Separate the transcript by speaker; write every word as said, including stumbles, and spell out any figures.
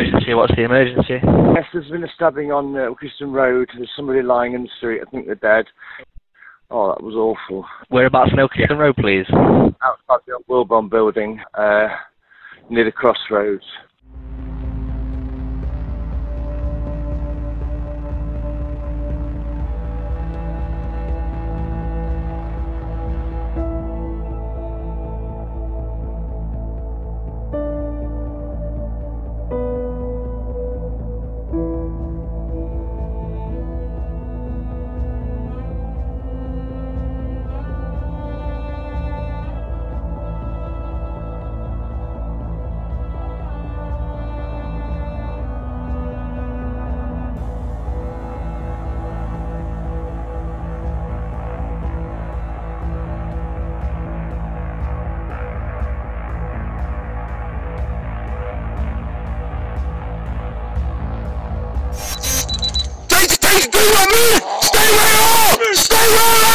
Speaker 1: emergency. What's the emergency?
Speaker 2: Yes, there's been a stabbing on uh, Wilkinson Road. There's somebody lying in the street. I think they're dead. Oh, that was awful.
Speaker 1: Whereabouts in Wilkinson Road, please?
Speaker 2: Outside the old Wilbon building, uh, near the crossroads.
Speaker 3: Stay where you are! Stay where you are!